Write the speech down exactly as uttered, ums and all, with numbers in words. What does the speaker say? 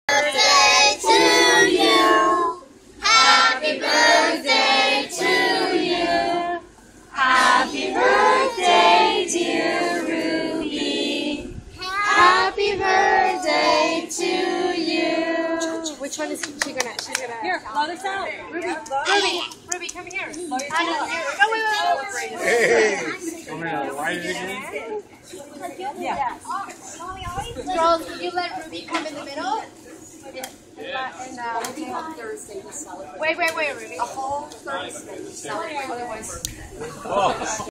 birthday to you. Happy birthday to you. Happy birthday, dear Ruby. Happy birthday to you. Which one is she gonna? She's gonna. Here, blow this out. Ruby, Ruby, Ruby, come here. Blow your I out. know. Oh, wait, wait, wait. Hey! I'm gonna light it again. Yeah. Girls, you let Ruby come in the middle. And, uh, Thursday to celebrate. wait, wait, wait, Ruby. A whole Thursday to celebrate. Otherwise. Oh.